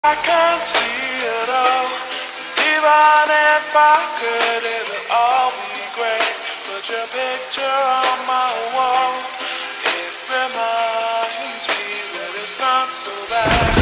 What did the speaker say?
I can't see it all. Even if I could, it would all be great. Put your picture on my wall. It reminds me that it's not so bad.